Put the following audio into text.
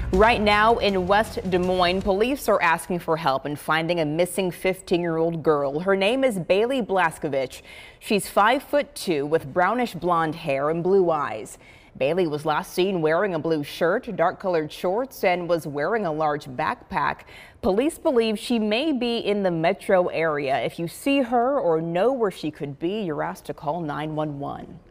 Right now in West Des Moines, police are asking for help in finding a missing 15-year-old girl. Her name is Bailey Blaskovich. She's 5'2" with brownish blonde hair and blue eyes. Bailey was last seen wearing a blue shirt, dark-colored shorts, and was wearing a large backpack. Police believe she may be in the metro area. If you see her or know where she could be, you're asked to call 911.